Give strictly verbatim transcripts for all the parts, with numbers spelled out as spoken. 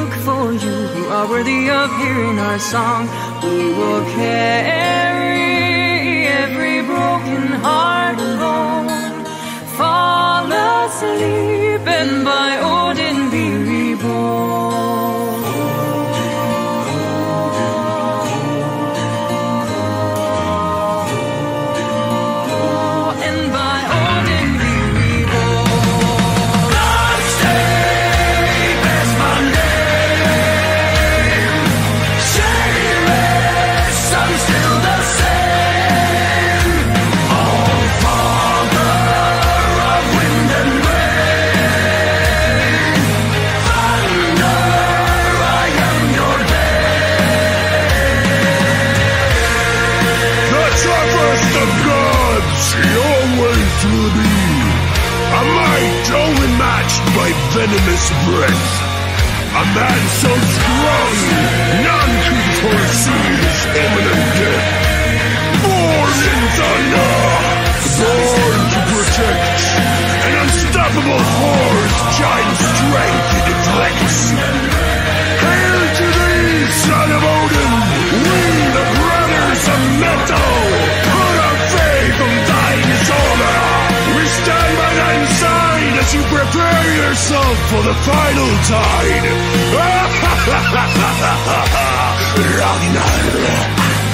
look for you who are worthy of hearing our song. We will carry every broken heart alone, fall asleep and by Odin be reborn. By venomous breath, a man so strong, none could foresee his imminent death. Born in thunder, born to protect, an unstoppable force, giant strength in its legs. Hail to thee, son of Odin, we the brothers of metal, put our faith on thine shoulder. We stand by thine side as you prepare yourself for the final tide. Ragnar.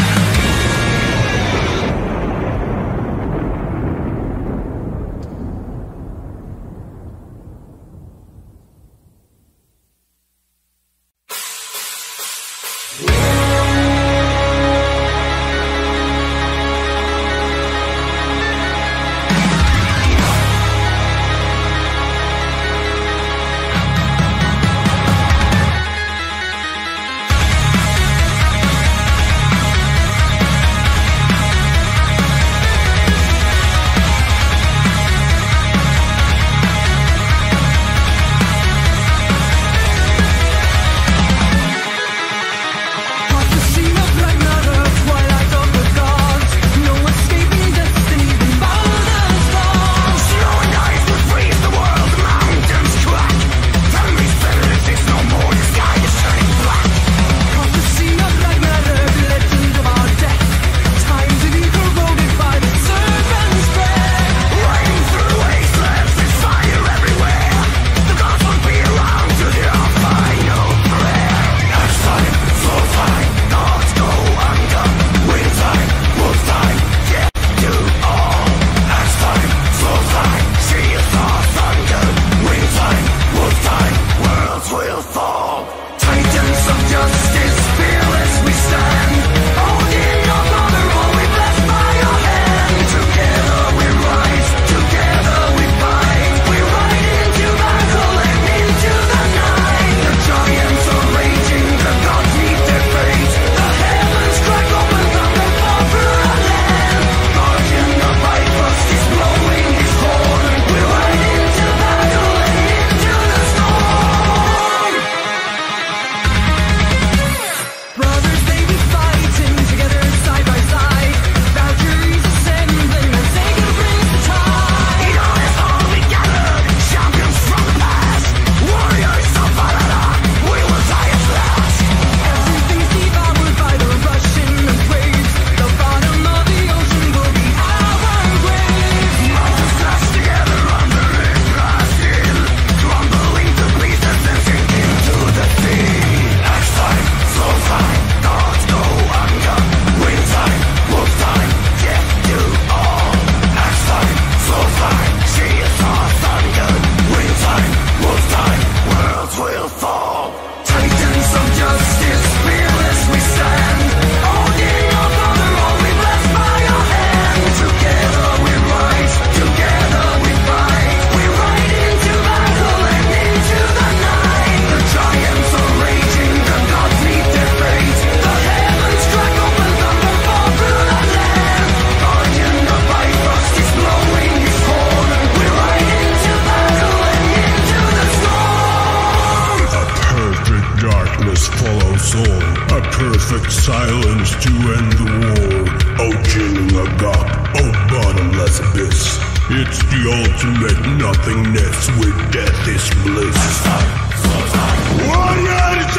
perfect silence to end the war. Oh, Ginnungagap, oh, bottomless abyss. It's the ultimate nothingness where death is bliss. One at a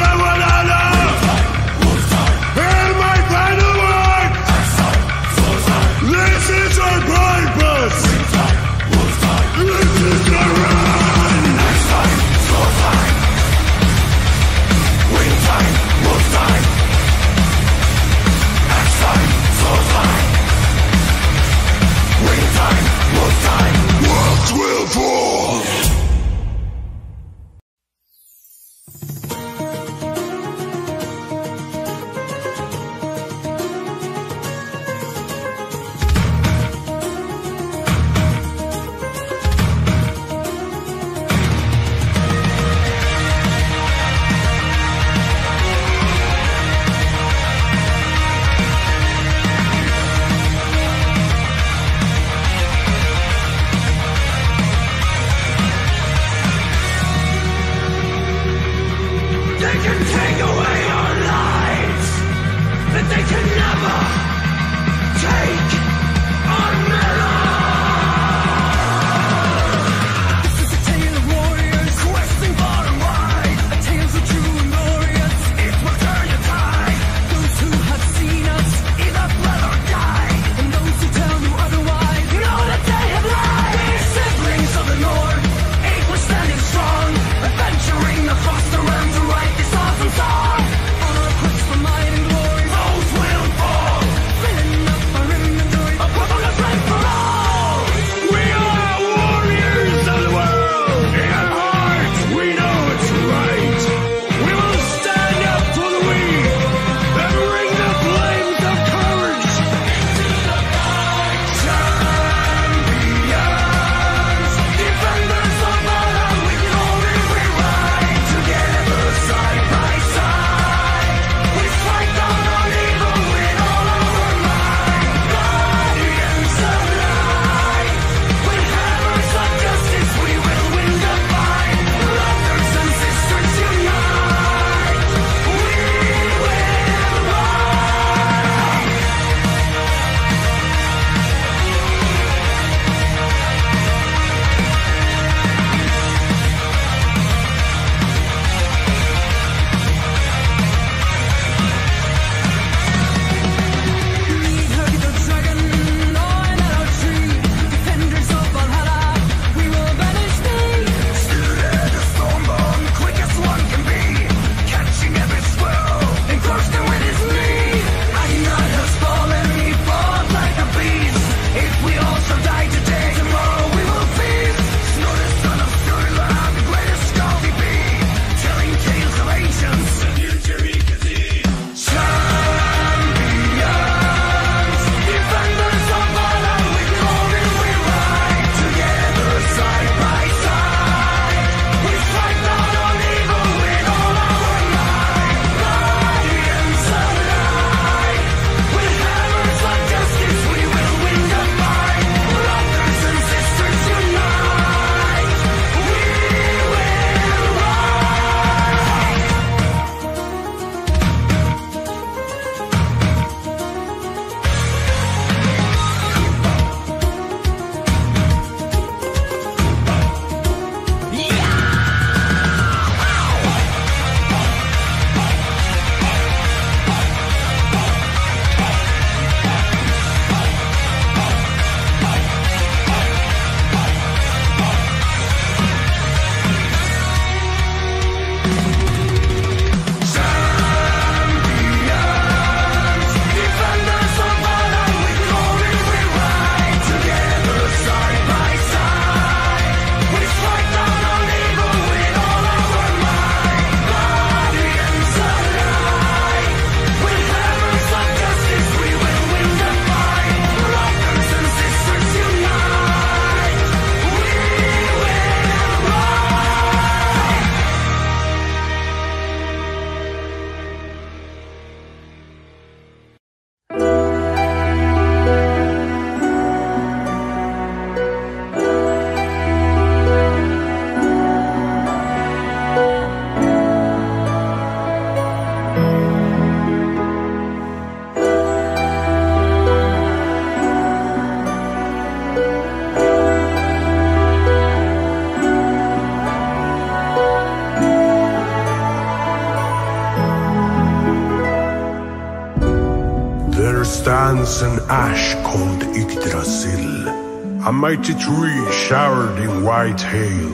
stands an ash called Yggdrasil, a mighty tree showered in white hail.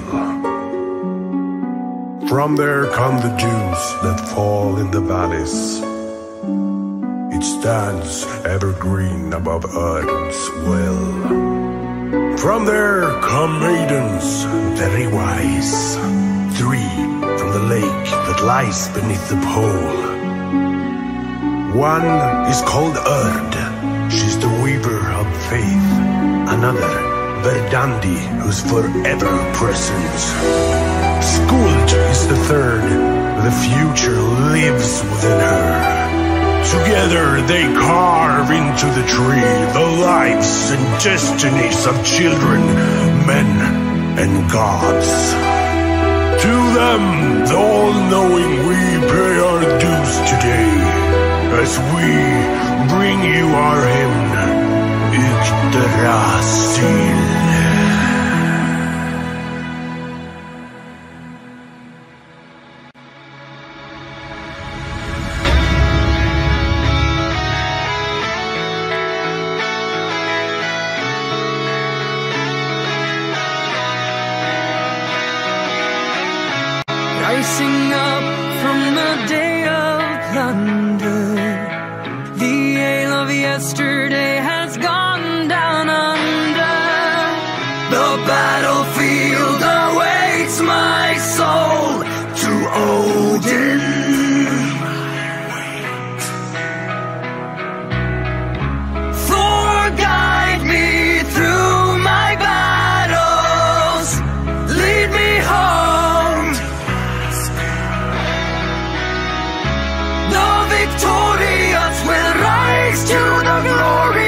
From there come the dews that fall in the valleys. It stands evergreen above Odin's well. From there come maidens very wise, three from the lake that lies beneath the pole. One is called Urd, she's the weaver of faith. Another, Verdandi, who's forever present. Skuld is the third, the future lives within her. Together they carve into the tree the lives and destinies of children, men and gods. To them, the all-knowing, we pay our dues today, as we bring you our hymn, Yggdrasil. Rising up from the day of plunder, the ale of yesterday has gone down under. The battlefield awaits my soul to Odin. Thor, guide me through my battles, lead me home. The victorious will rise to the glory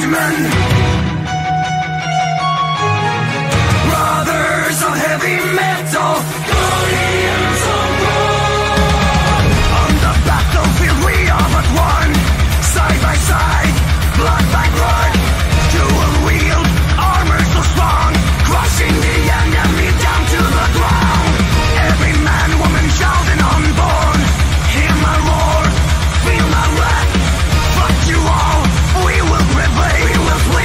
countrymen, brothers of heavy metal, guardians of war. On the battlefield we are but one, side by side, blood by blood, dual wield, armor so strong, crushing the enemy down to the ground. Every man, woman, child and unborn, hear my roar, feel my wrath. Fuck you all, we will prevail, we will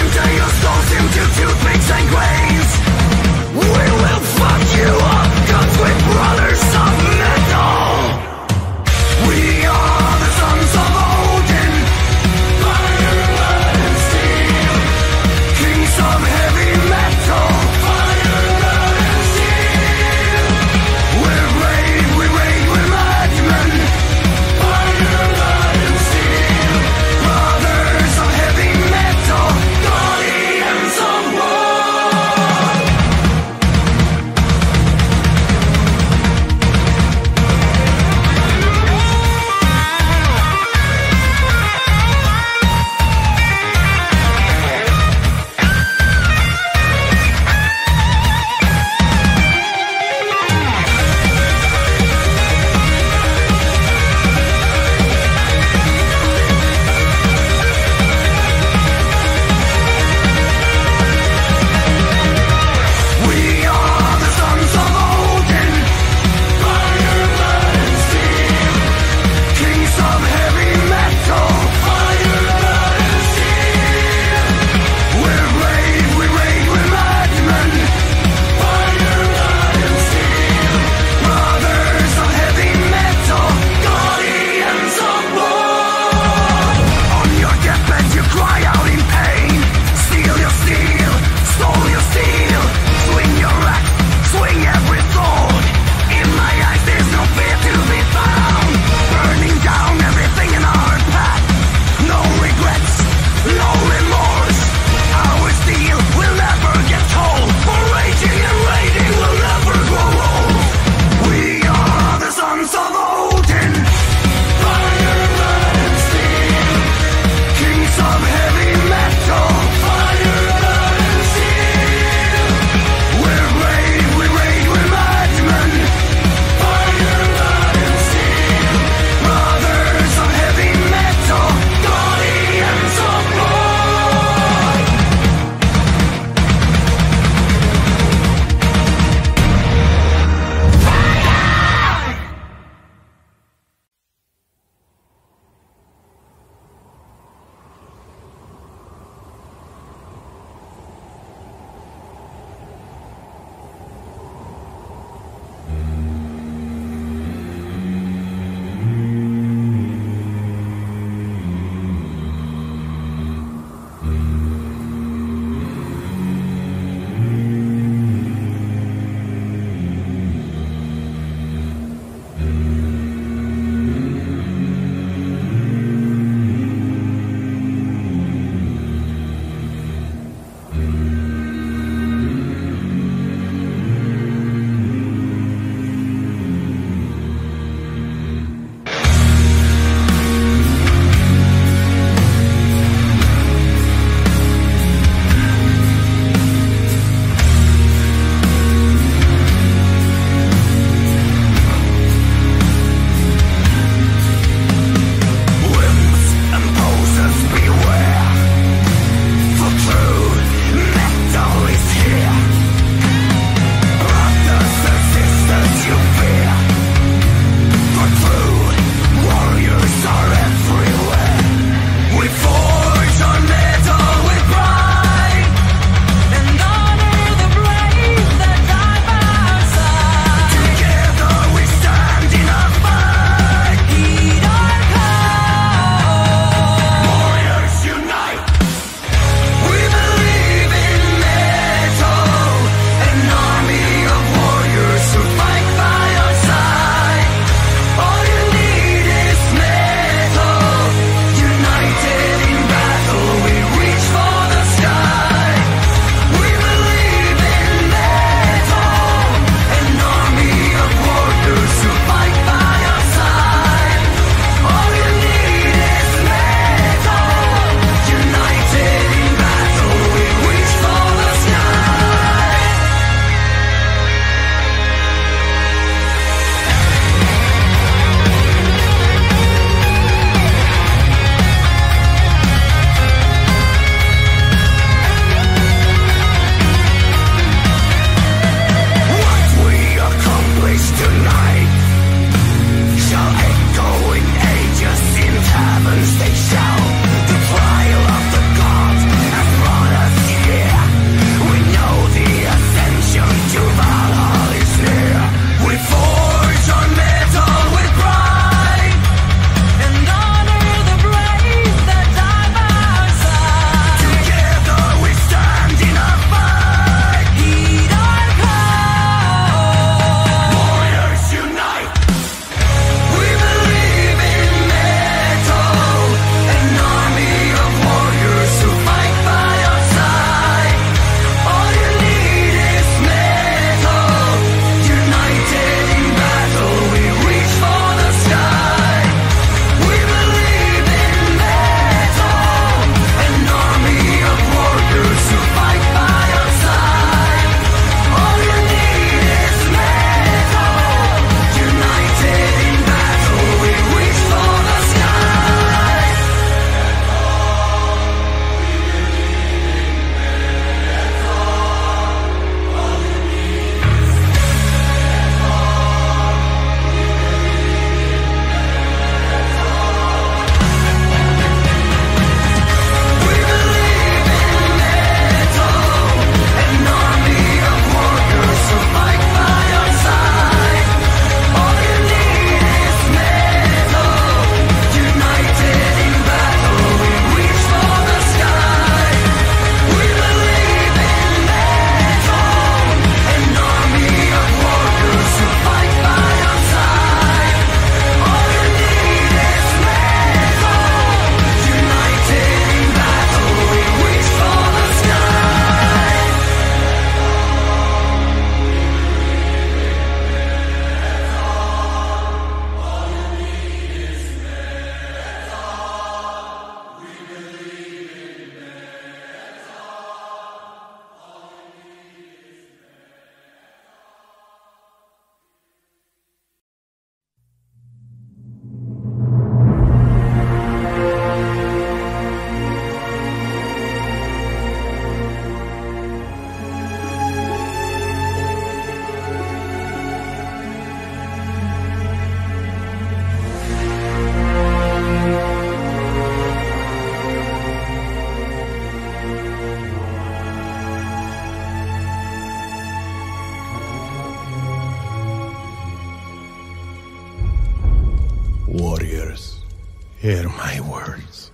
Hear my words.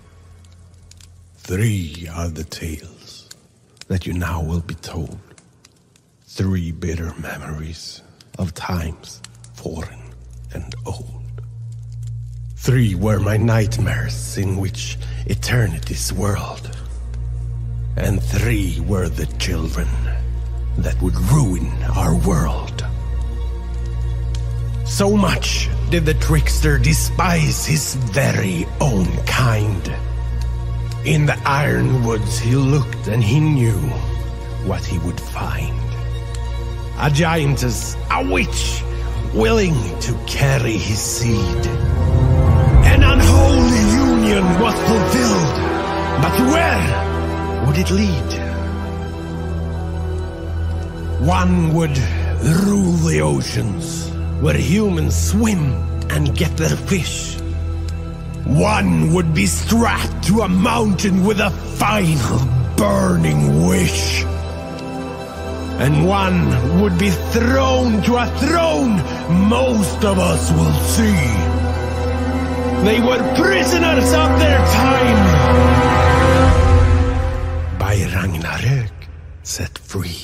Three are the tales that you now will be told. Three bitter memories of times foreign and old. Three were my nightmares in which eternity's whirled. And three were the children that would ruin our world. So much did the trickster despise his very own kind. In the ironwoods he looked and he knew what he would find. A giantess, a witch, willing to carry his seed. An unholy union was fulfilled, but where would it lead? One would rule the oceans, where humans swim and get their fish. One would be strapped to a mountain with a final burning wish. And one would be thrown to a throne most of us will see. They were prisoners of their time, by Ragnarök set free.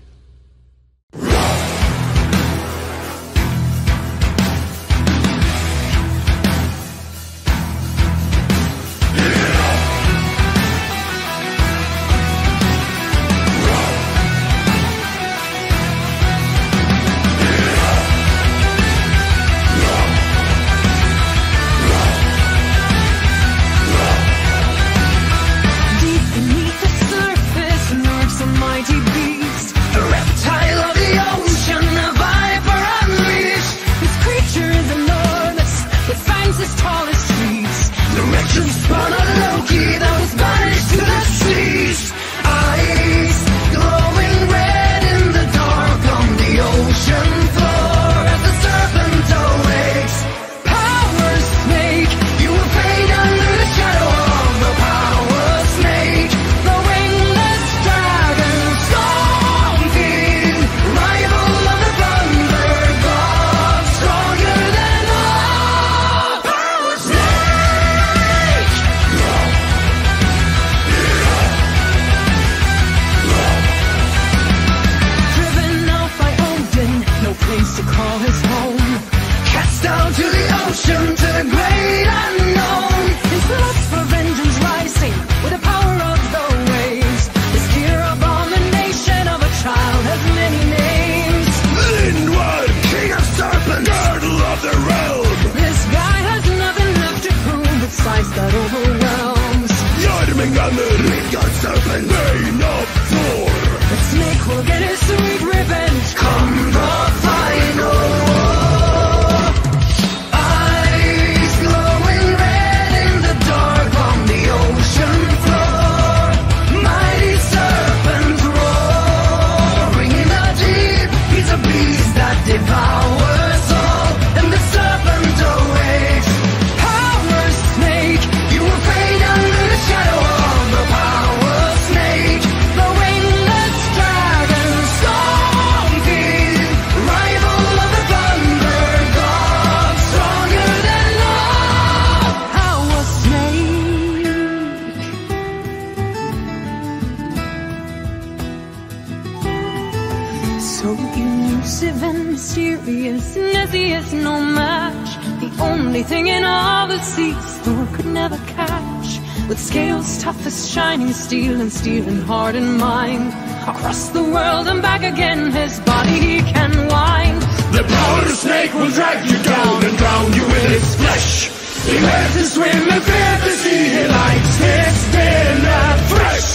Steel and steel and heart and mind. Across the world and back again, his body he can wind. The power snake will drag you down and drown you in its flesh. He wears to swim and fear to see. He likes his dinner fresh.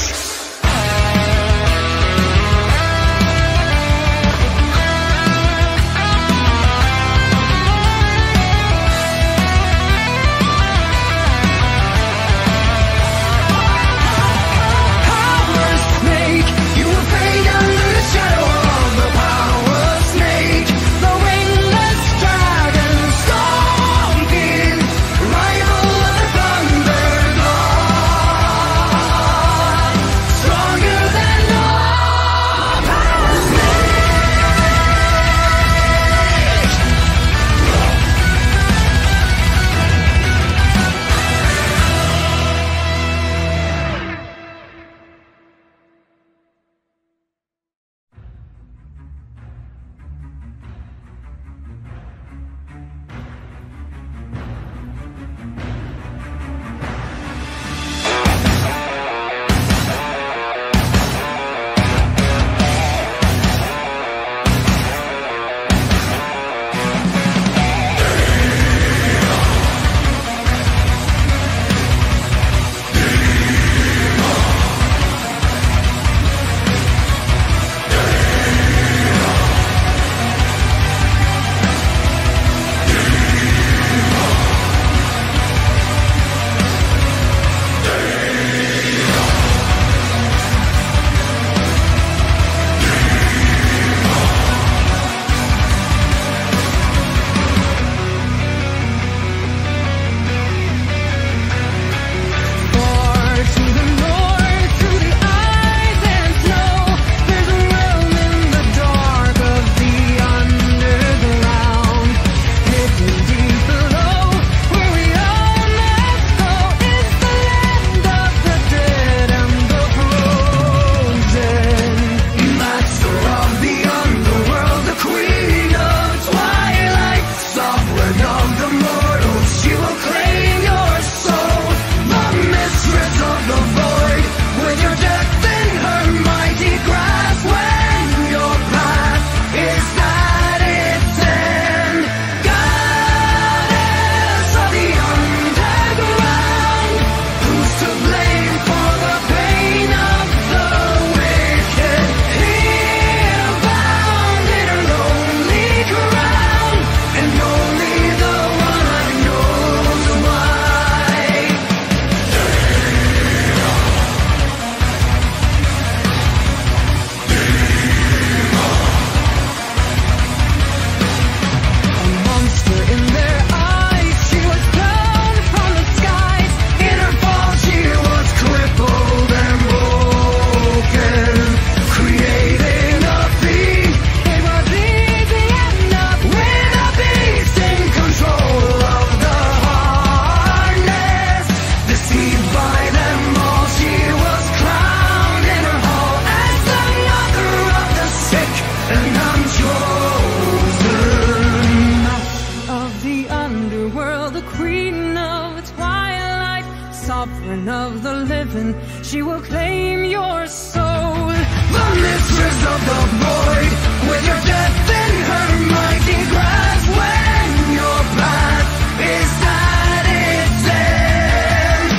sovereign of the living, she will claim your soul. The mistress of the void, with your death in her mighty grasp, when your path is at its end.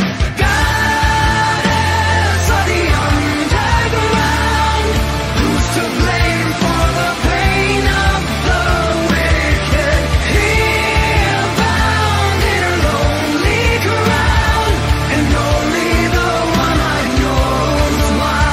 Goddess of the underground, who's to blame for the pain of the wicked? Here bound in her lonely crown, and only the one-eyed knows why.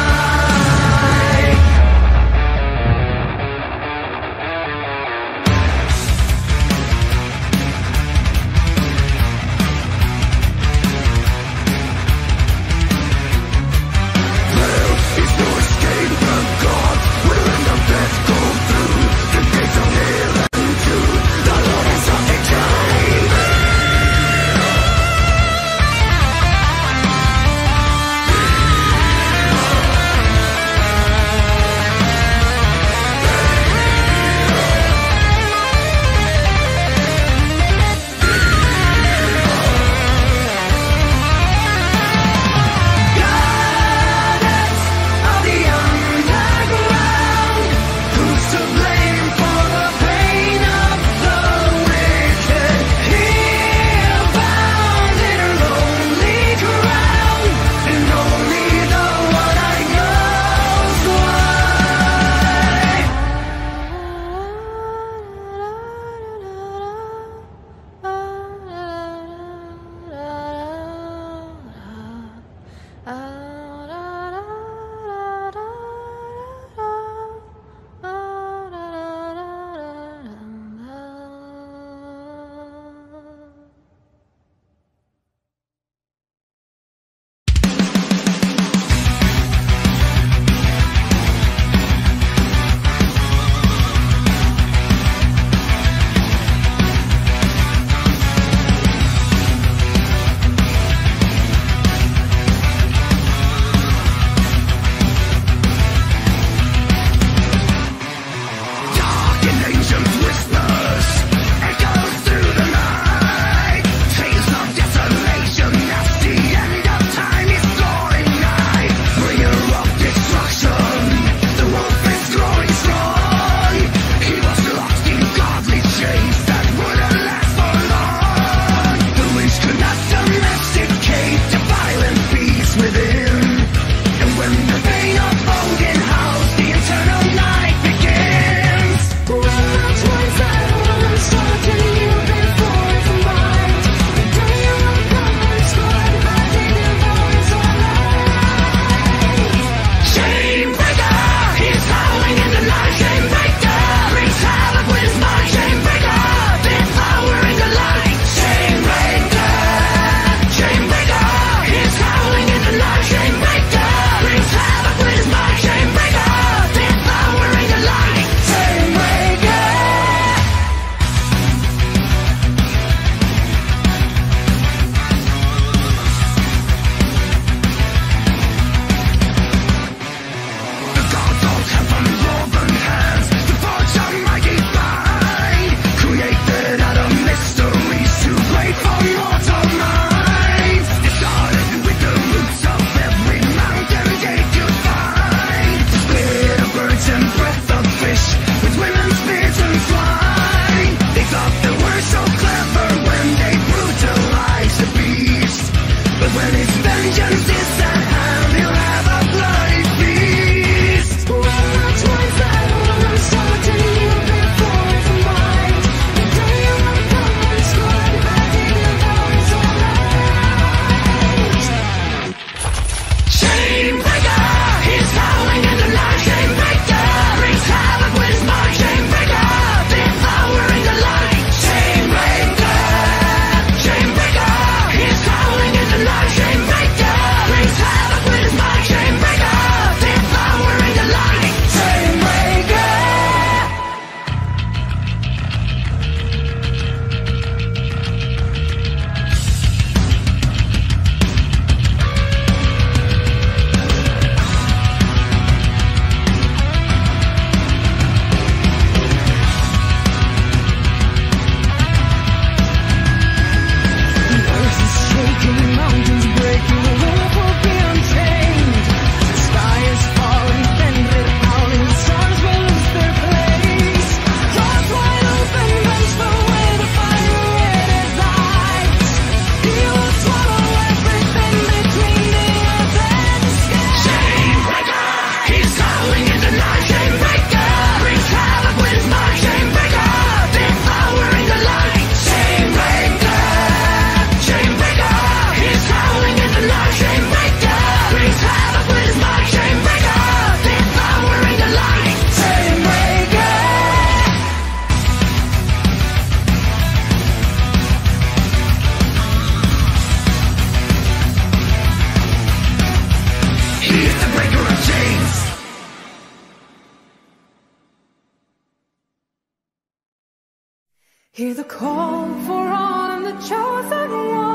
Hear the call for all the chosen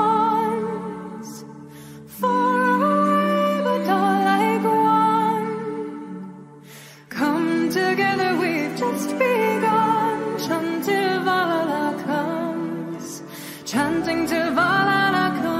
ones, far away but all like one. Come together, we've just begun. Chant till Valhalla comes, chanting till Valhalla comes.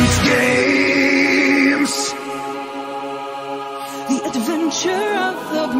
The adventure of the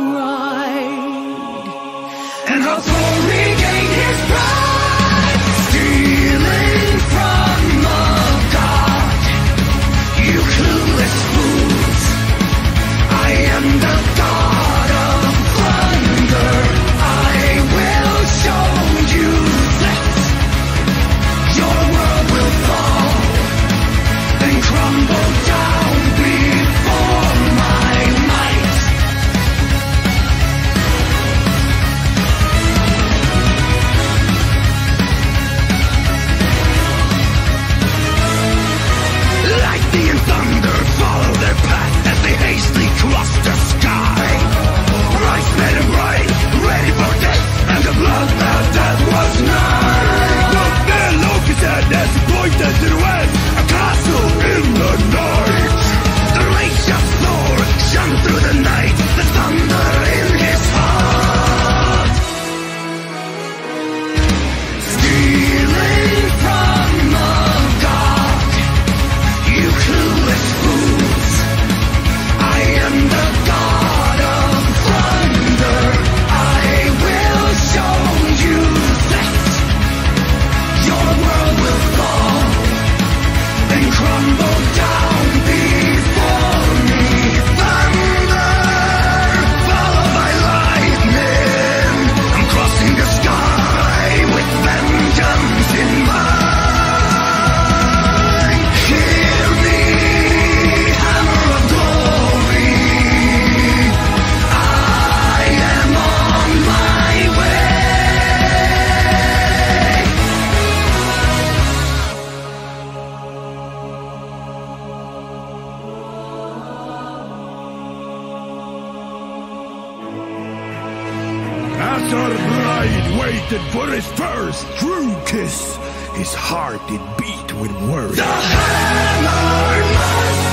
waited for his first true kiss. His heart did beat with worry. The hammer must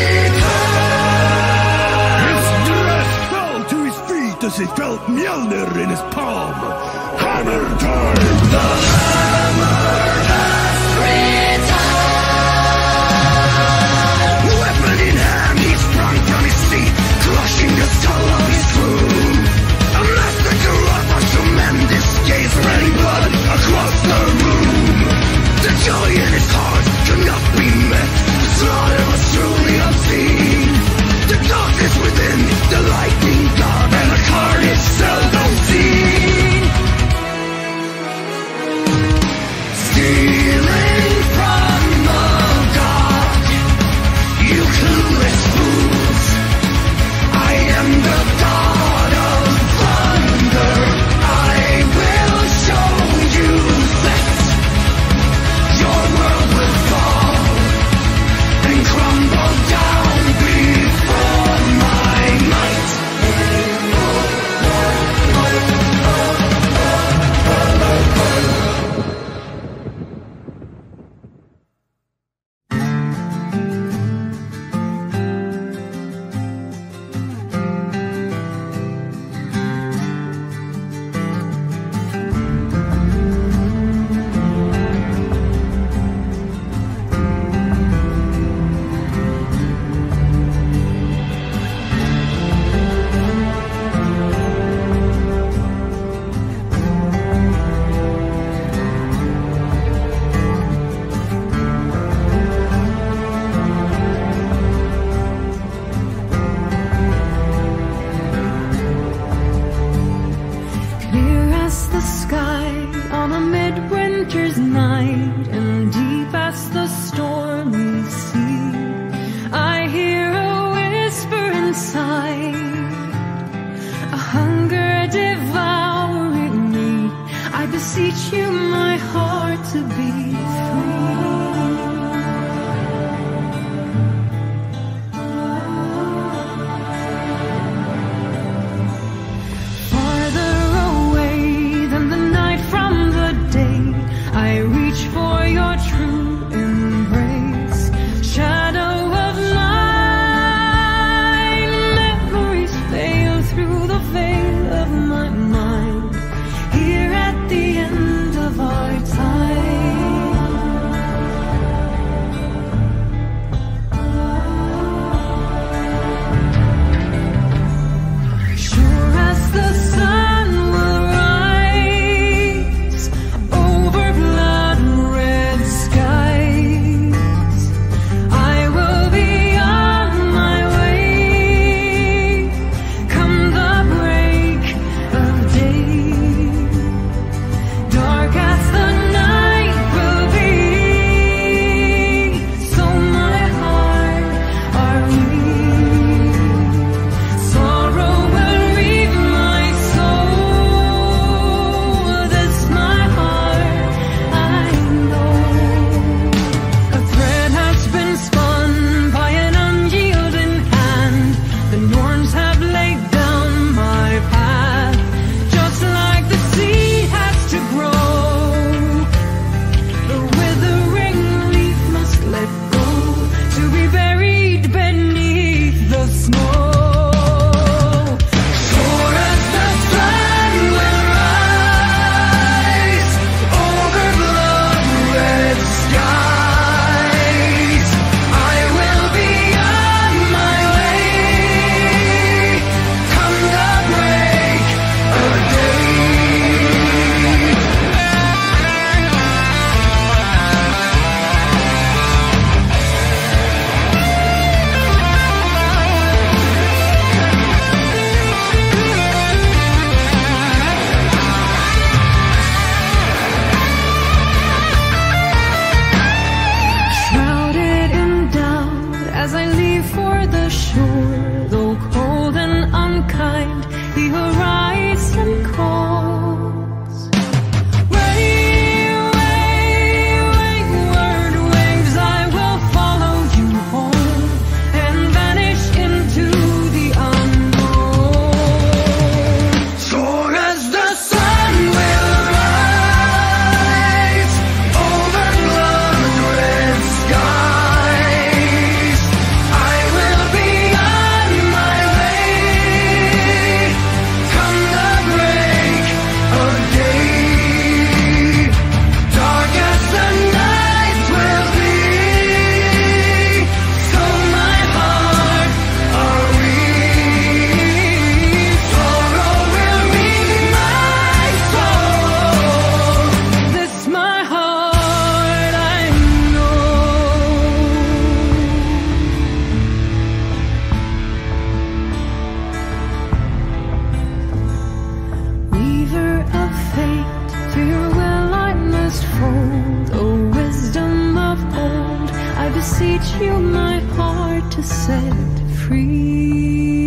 return. His dress fell to his feet as he felt Mjolnir in his palm. Hammer time! The hammer has returned. Weapon in hand, he sprung from his seat, crushing the skull of his crew. A massacre of a tremendous gaze, spreading blood across the room. The joy in his heart could not be met. The slaughter was truly obscene. The darkness within, the lightning god, and the carnage seldom seen. Stealing from the god, you clueless fools. I am the god of thunder. I will show you that your world will fall and crumble down before my might. Clear as the sky on a midwinter's night, and deep as the stormy sea, I hear a whisper inside, a hunger devouring me. I beseech you, my heart, to be free. Farther away than the night from the day, I reach for your true embrace. Shadow of mine, memories fail through the veil of my mind. Here at the end of our time, you my heart to set free.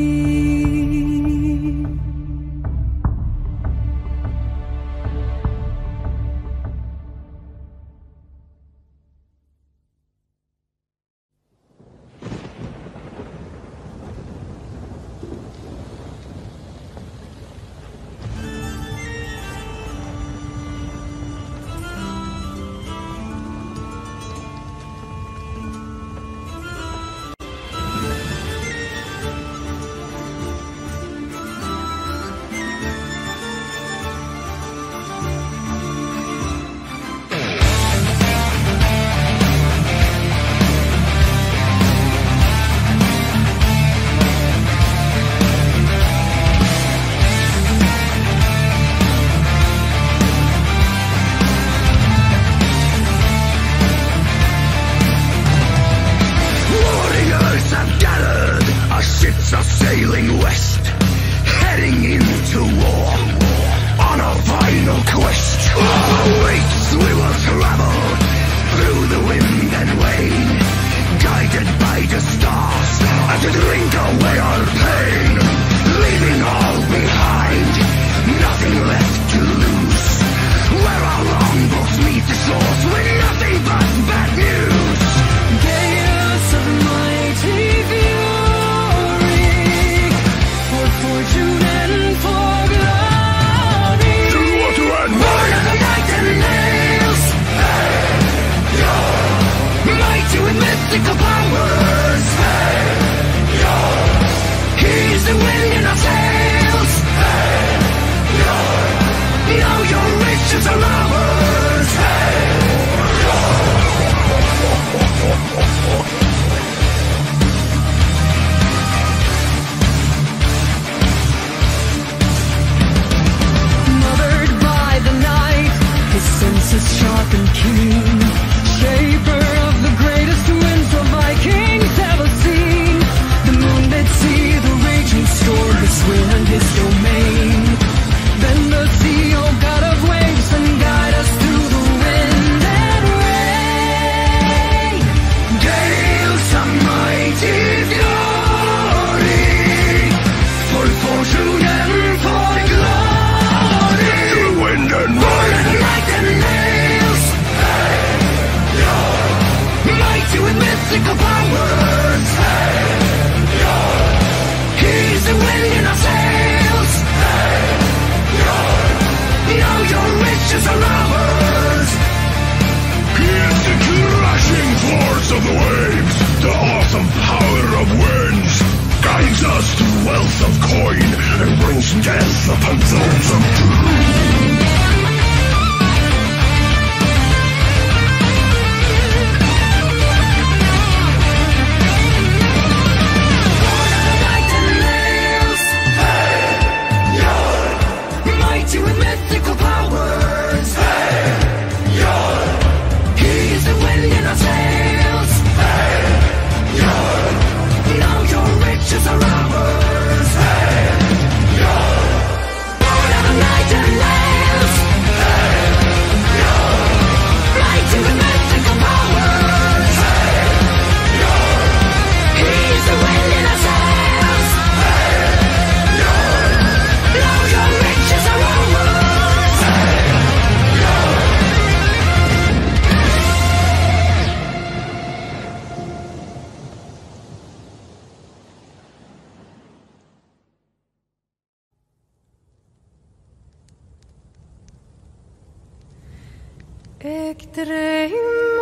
Ik dream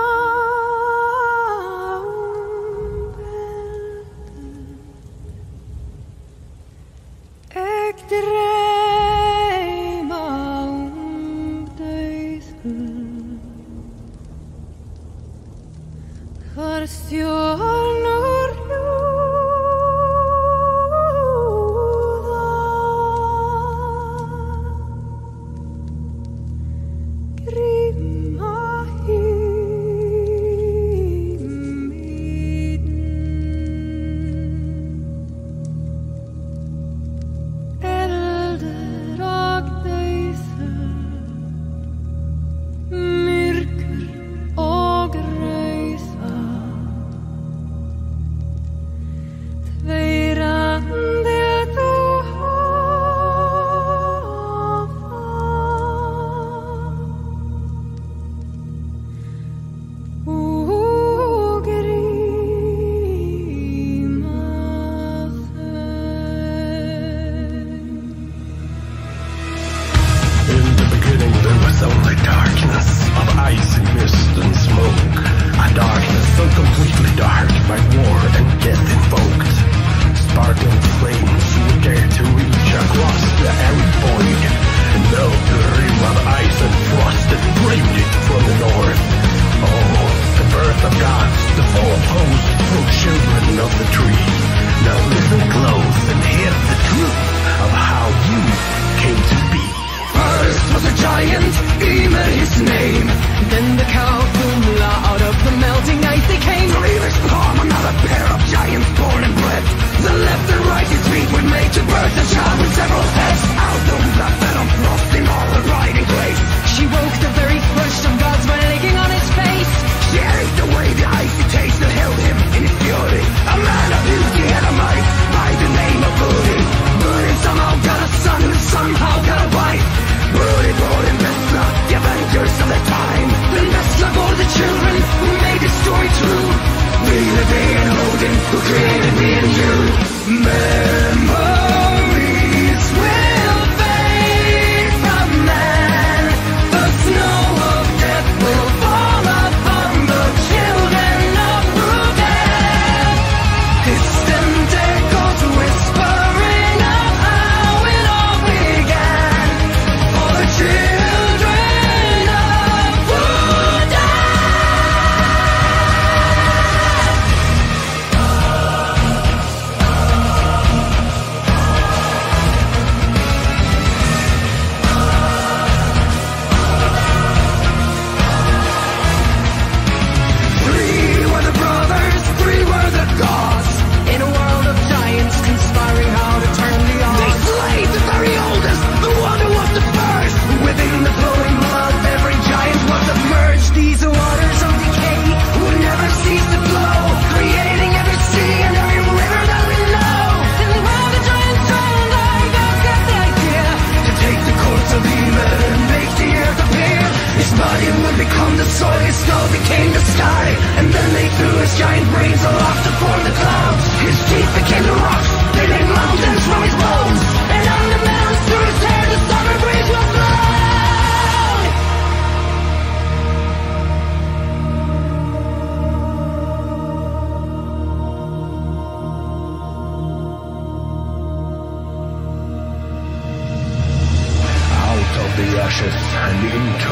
om belten. Ik dream om döden. För stjärnor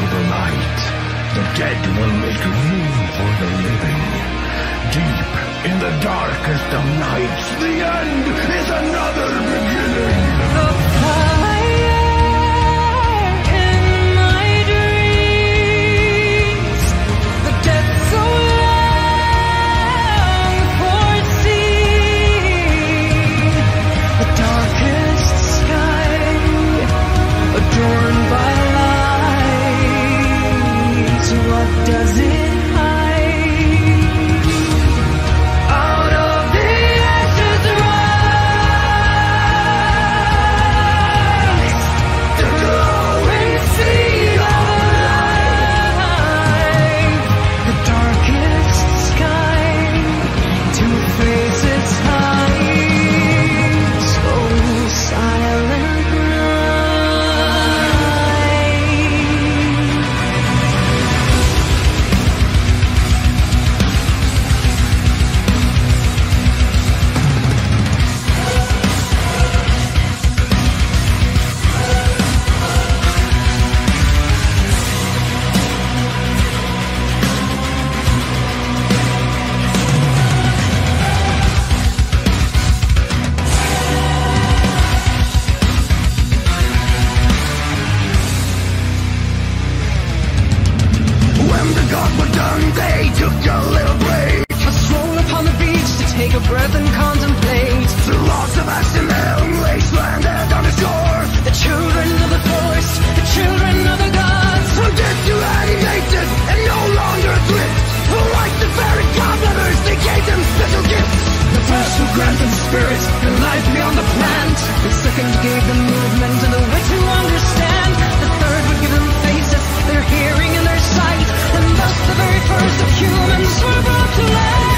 to the light. The dead will make room for the living. Deep in the darkest of nights, the end is another beginning. The fire in my dreams, the death so long foreseen, the darkest sky adorned by light. What does it hide? Out of the ashes rise the glowing seed of life. The darkest sky, two faces hide. So silent night. When the gods were done, they took a little break. A stroll upon the beach to take a breath and contemplate The loss of Ashimel wasteland and on the shore. the children of the forest, the children of the gods. From death to animated and no longer adrift. Like the very god lovers, they gave them special gifts. The first who granted spirit and life beyond the plant. The second gave them movement and the wit to understand. The third would give them faces, their hearing and their sight. And thus the very first of humans were brought to life.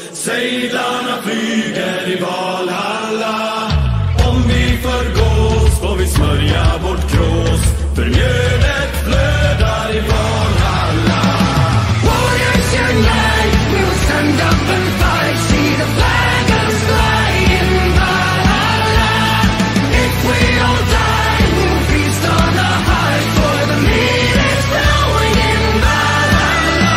Seglarna flyger i Valhalla. Om vi förgås får vi smörja vårt krås, för mjölet flödar i Valhalla. Warriors unite, we'll stand up and fight. See the flag us fly in Valhalla. If we all die, we'll feast on the heart, for the meat is flowing in Valhalla.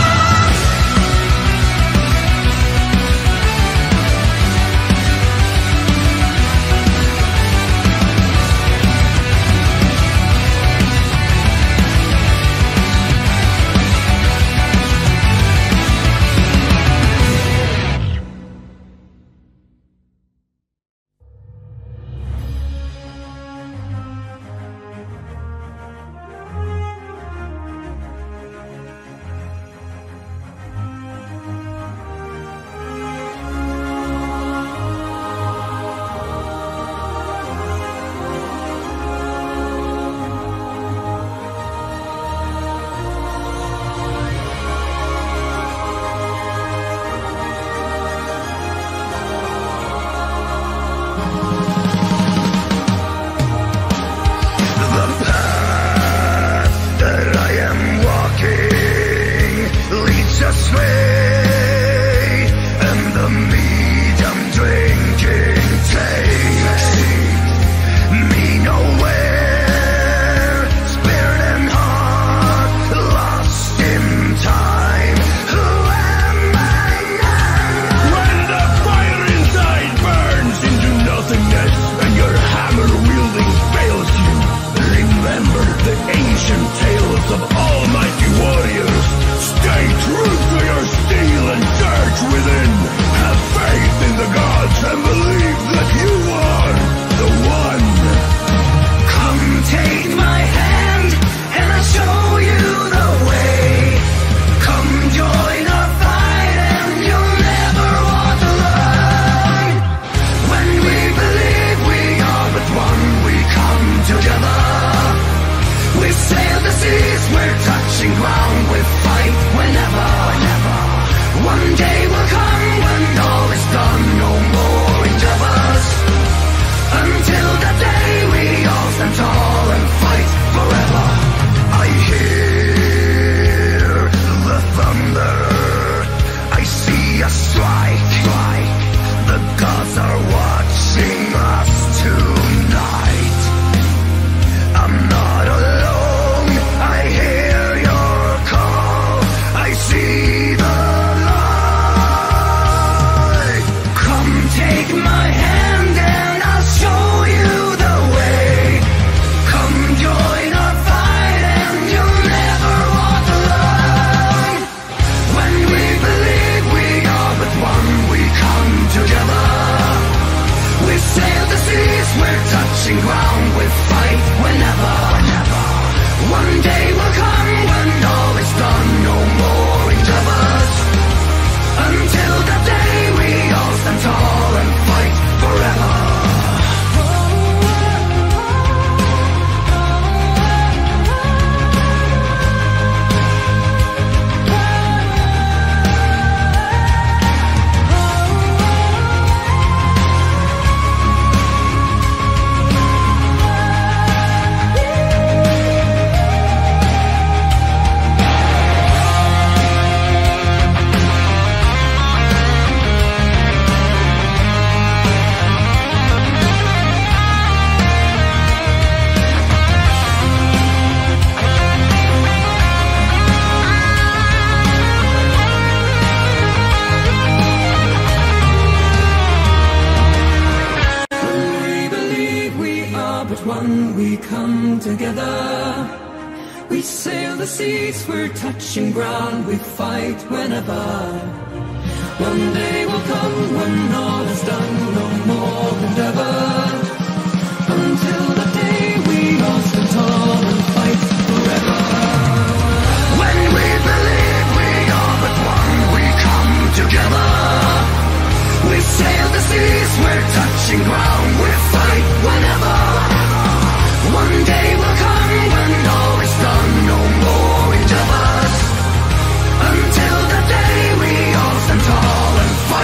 Touching ground, we fight whenever. One day will come when all is done, no more endeavor. Until the day we all stand tall and fight forever. When we believe we are but one, we come together. We sail the seas, we're touching ground, we fight whenever. One day will come when all is done, no more endeavors. Until the day we all stand tall and fight.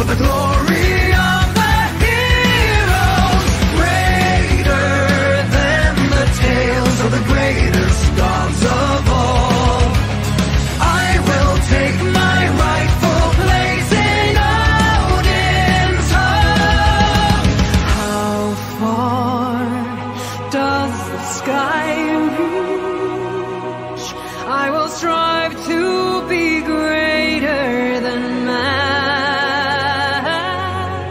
for the glory of the heroes. Greater than the tales of the greatest gods of all. I will take my rightful place in Odin's hall. How far does the sky reach? I will strive to be greater than man.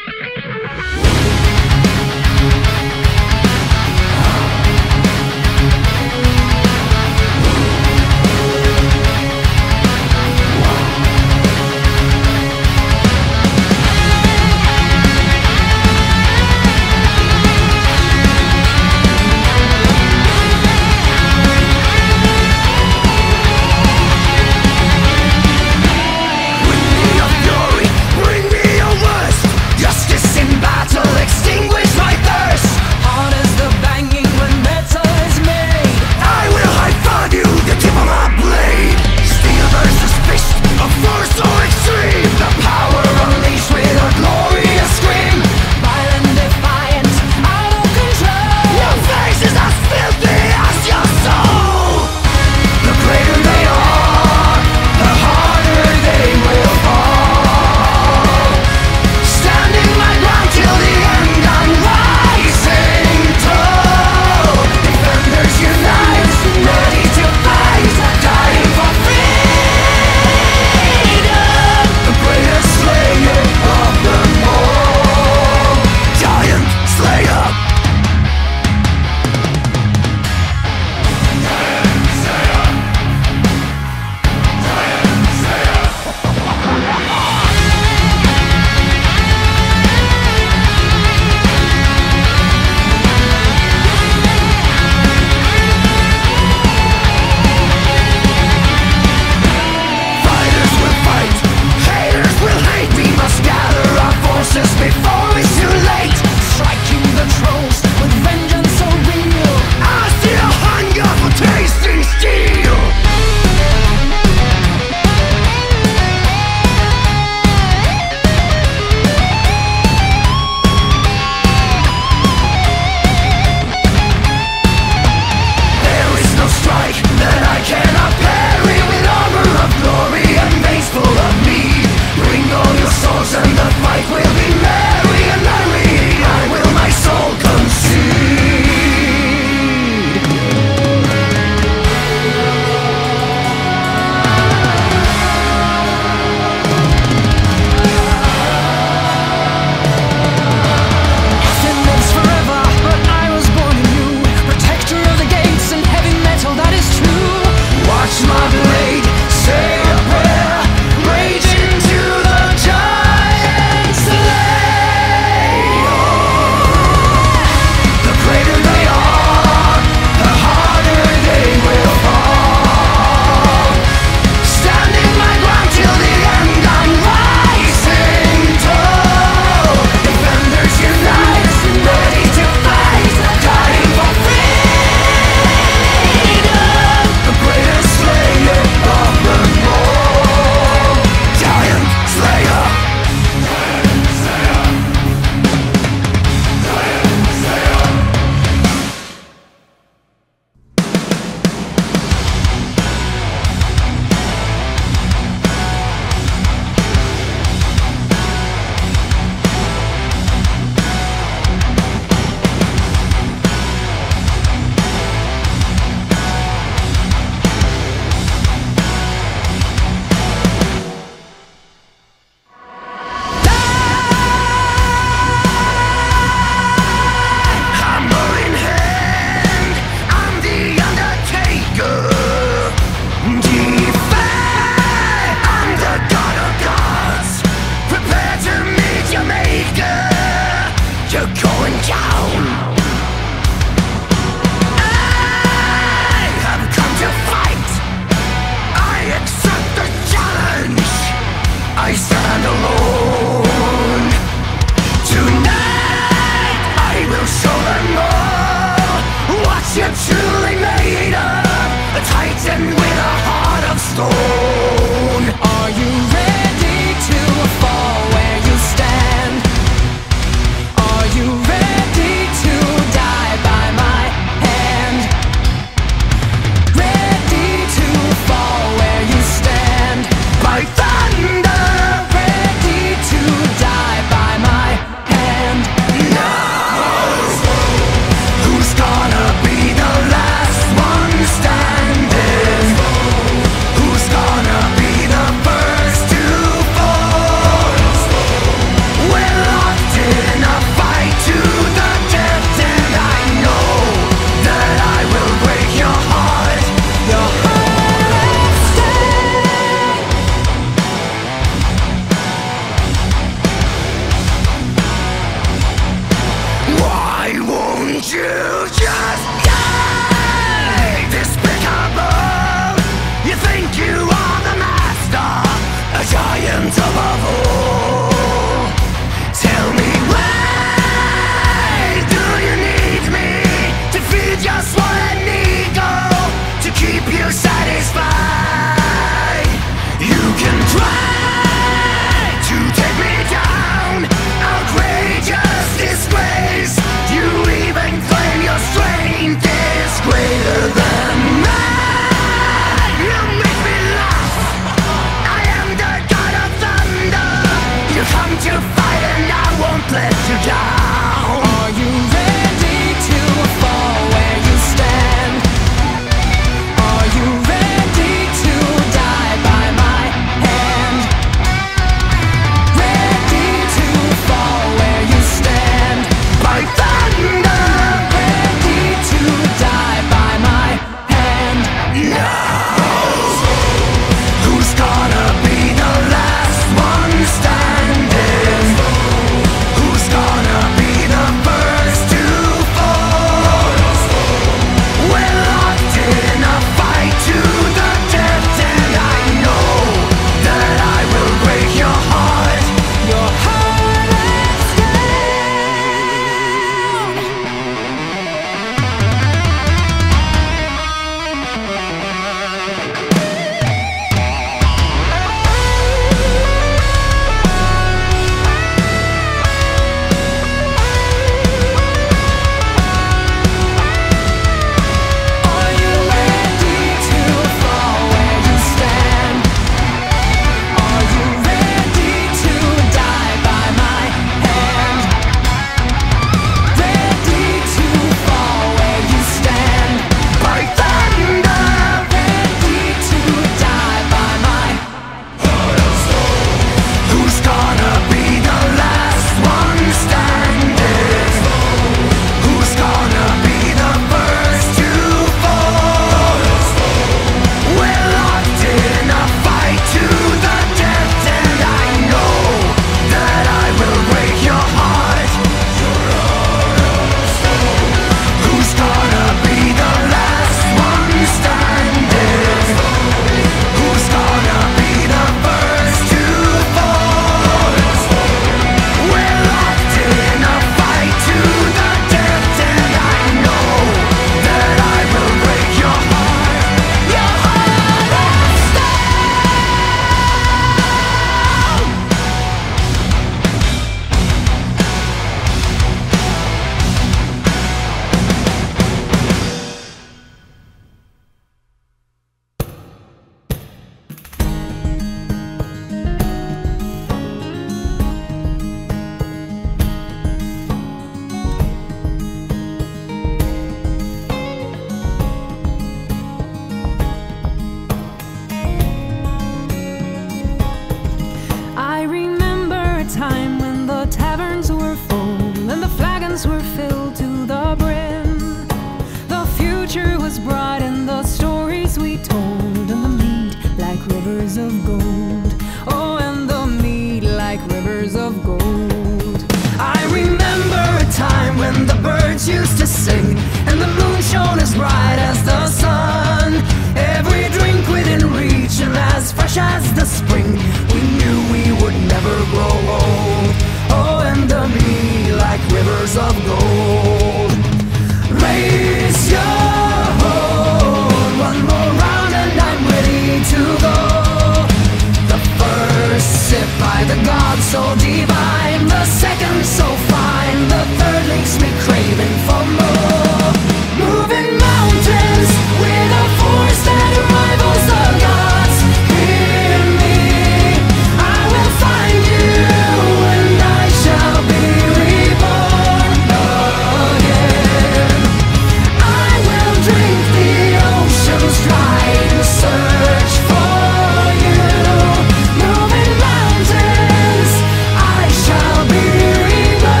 rivers of gold. Raise your hold, one more round and I'm ready to go. The first sip by the gods so divine, the second so fine, the third leaves me craving for more. Moving mountains with a force that rivals the gods. Hear me, I will find you and I shall be reborn again. I will drink the oceans dry and search for you. Moving mountains, I shall be reborn.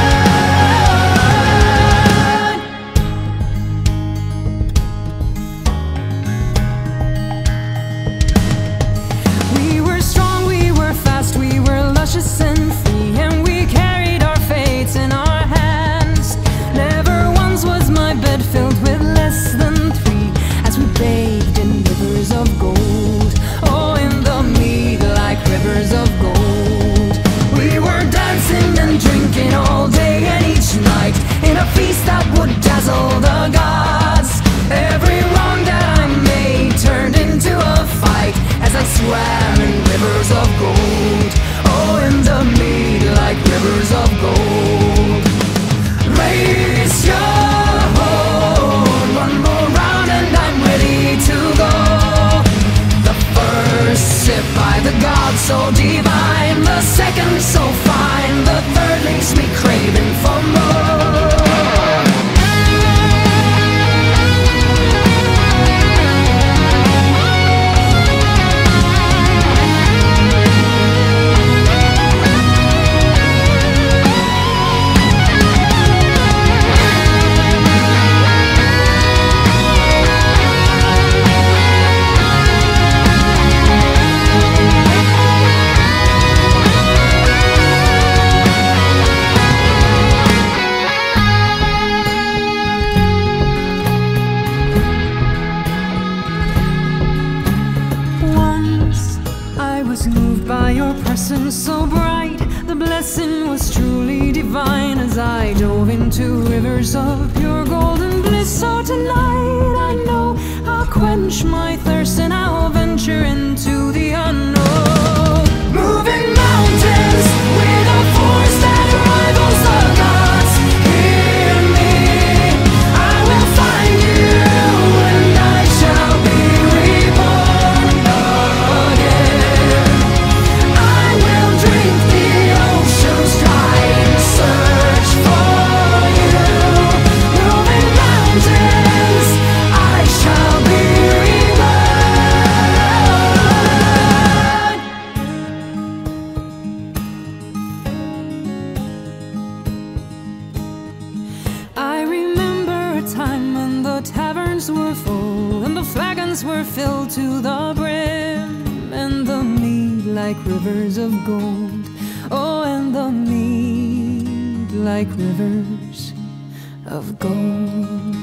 We were strong, we were fast, we were luscious and free, and we carried our fates in our hands. Never once was my bed filled with less than three, as we bathed in rivers of gold. Oh, in the mead like rivers of gold. We were dancing and drinking all day and each night, in a feast that would dazzle the gods. Every wrong that I made turned into a fight, as I swam in rivers of gold. Oh, in the mead like rivers of gold. Raise your hold, one more round and I'm ready to go. The first sip by the gods so divine, the second so fine, the third leaves me craving for more. Once I was moved by your presence so bright, the blessing was truly divine, as I dove into rivers of pure golden bliss. So tonight I know I'll quench my thirst and I'll venture into the unknown. Moving mountains with a force that rivals the gods. Hear me, I will find you and I shall be reborn again. I will drink the oceans dry and search for you. Moving mountains, I shall be reborn. I remember a time when the taverns were full and the flagons were filled to the brim, and the mead like rivers of gold. Oh, and the mead like rivers of gold.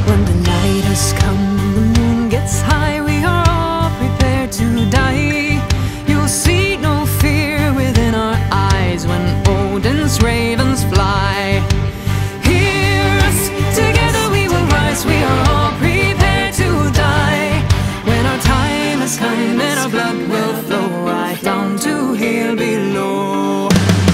When the night has come and the moon gets high, we are all prepared to die. You'll see no fear within our eyes when Odin's ravens fly. Hear us, together we will rise. We are all prepared to die. When our time has come and our blood will flow right down to here below.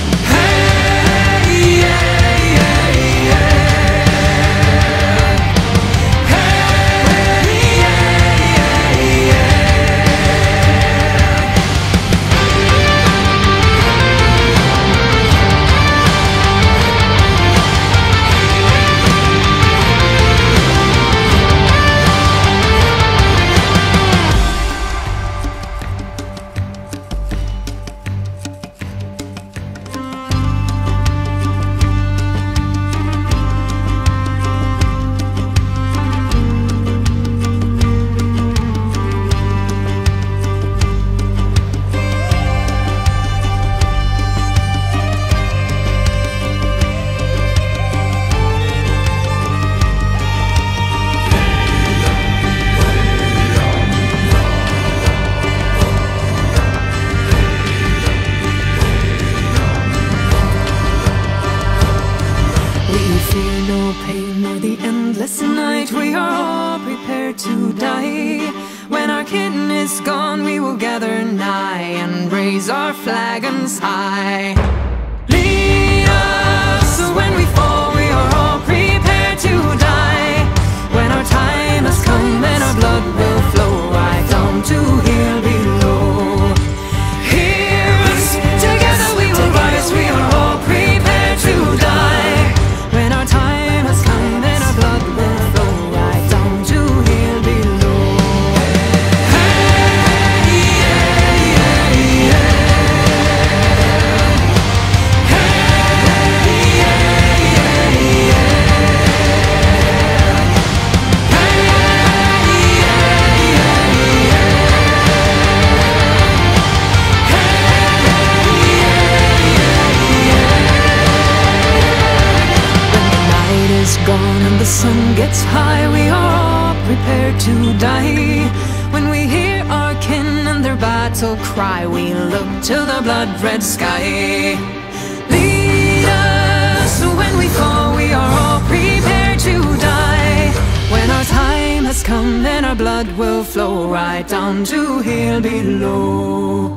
We are all prepared to die. When our kitten is gone, we will gather nigh and raise our flagons high. Lead us when we fall, we are all prepared to die. When our time has come, then our blood will flow right down to here below. Hear us, together we will rise. We are all prepared to die. When our time has come, then our blood will flow right down to here below. Hey, yeah, yeah, yeah. Hey, yeah, yeah, yeah. Hey, yeah, yeah, yeah. Gone and the sun gets high, we are all prepared to die. When we hear our kin and their battle cry, we look to the blood-red sky. Lead us when we fall, we are all prepared to die. When our time has come, then our blood will flow right down to here below.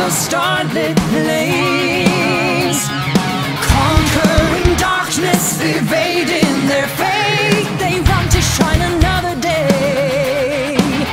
a starlit blaze, conquering darkness, evading their fate. They run to shine another day.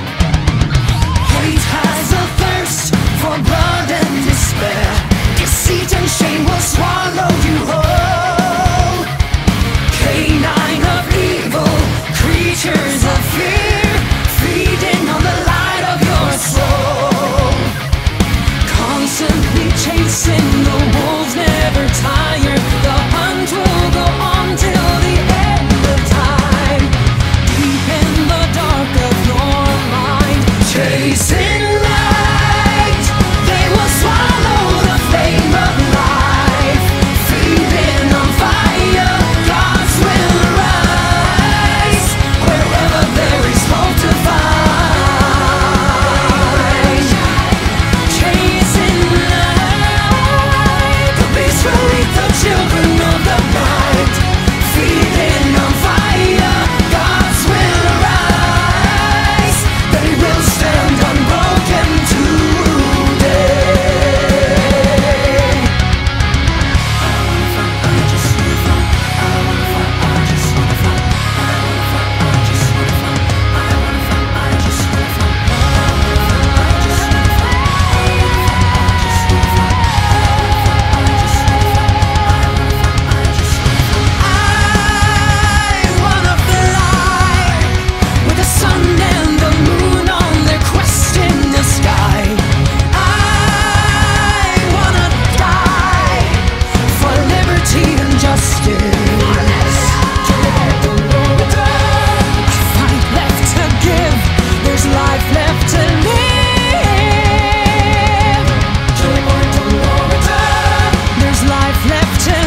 Hate has a thirst for blood and despair. Deceit and shame will swallow you whole. Canine of evil, creatures of fear, feeding on the light of your soul. Constantly chasing, the wolves never tire. The hunt will go on till the end of time. Deep in the dark of your mind, chasing light, they will swallow the flame of life. Feeding on fire, gods will rise. Wherever there is hope to find, chasing light, the beast will eat the children of the night. Feeding on fire, gods will rise. They will stand unbroken today. I wanna fight, I just wanna fight. I wanna fight, I just wanna fight. I wanna fight, I just wanna fight. I wanna fight, I just wanna fight. I just wanna fight. I just wanna fight. I just wanna fight. I just wanna fight. I wanna fly with the sun and the moon on their quest in the sky. I wanna die for liberty and justice. A fight left to give, there's life left to live. There's life left to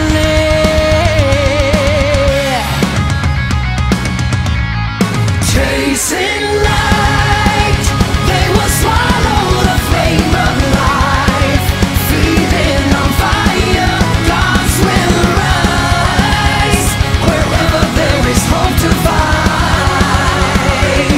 live. Chasing light, they will swallow the flame of life. Feeding on fire, gods will rise. Wherever there is hope to find,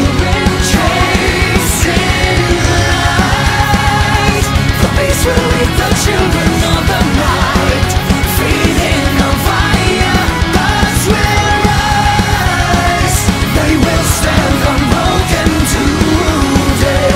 chasing light, the beast will eat the children of the night. Feeding on fire, gods will rise. They will stand unbroken today.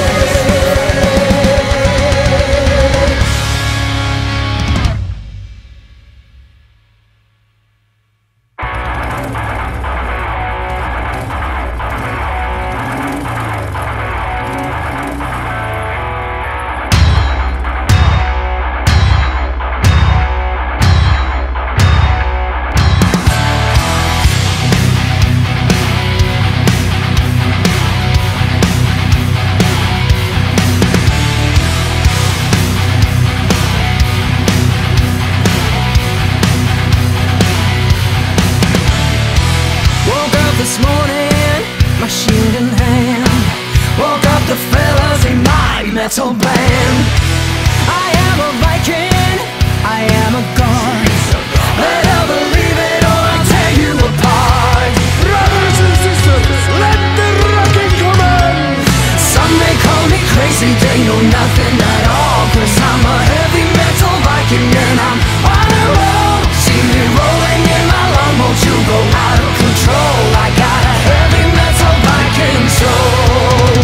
Woke up this morning, my shield in hand. Woke up the fellas in my metal band. I am a Viking, I am a god. Better believe it or I'll tear you apart. Brothers and sisters, let the rocking commence! Some may call me crazy, they know nothing at all. Cause I'm a heavy metal Viking and I'm on a roll. See me rolling in my longboat, you go out of control. I got a heavy metal Viking soul.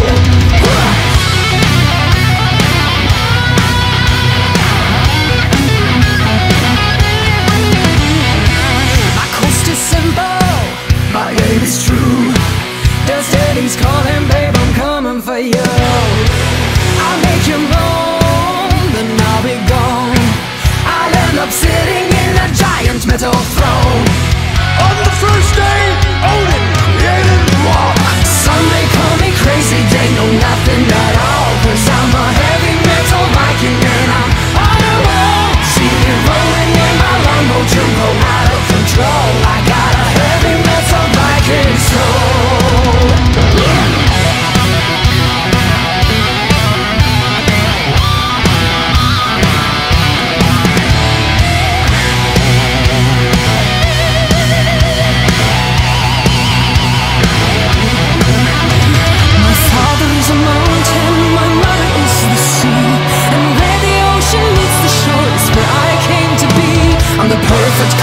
My coast is simple, my aim is true. Destiny's calling, babe, I'm coming for you. I'll make you moan, then I'll be gone. I'll end up sitting in a giant metal throne. On the first day, Odin created rock. Some may call me crazy, they know nothing at all. Cause I'm a heavy metal Viking and I'm on a roll. See me rolling in my longboat, you go out of control. I got a heavy metal Viking soul.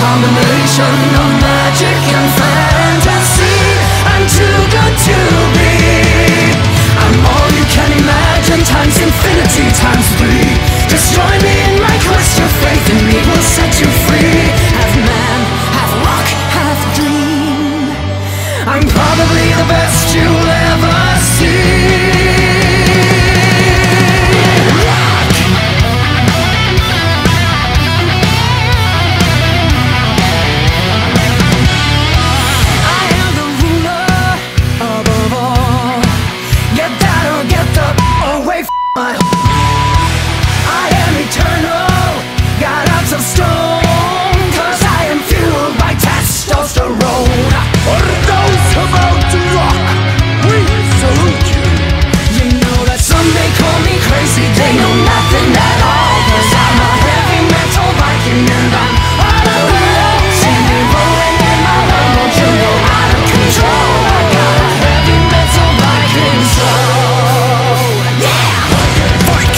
combination of magic and fantasy. I'm too good to be. I'm all you can imagine times infinity times three. Just join me in my quest. Your faith in me will set you free. Half man, half rock, half dream. I'm probably the best you'll ever see. They know nothing at all, 'cause I'm a heavy metal Viking and I'm all alone. See me rolling in my Lambo jumbo out of control. I got a heavy metal Viking soul. Yeah! Viking, Viking.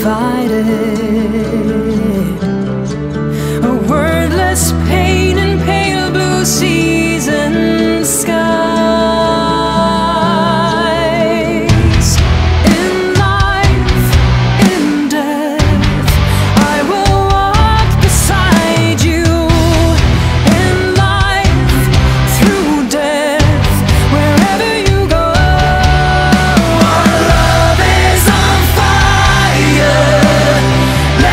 divided. A wordless pain in pale blue seas and skies. In life, in death, I will walk beside you. In life, through death, wherever you go. Our love is on fire.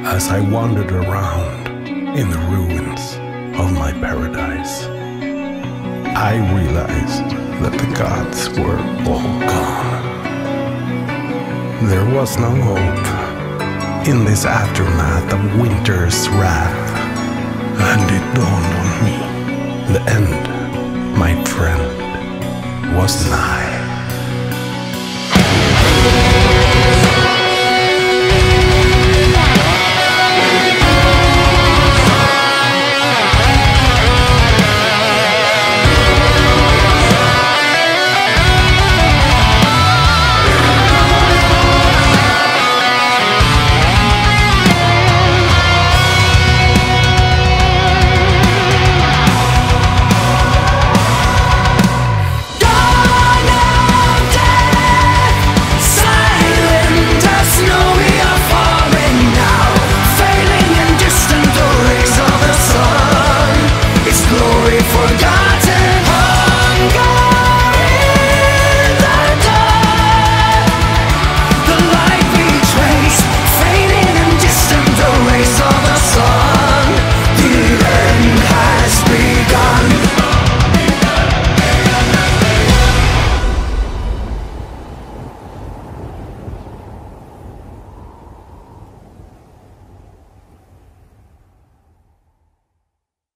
as I wandered around in the ruins of my paradise, I realized that the gods were all gone. There was no hope in this aftermath of winter's wrath, and it dawned on me, the end, my friend, was nigh.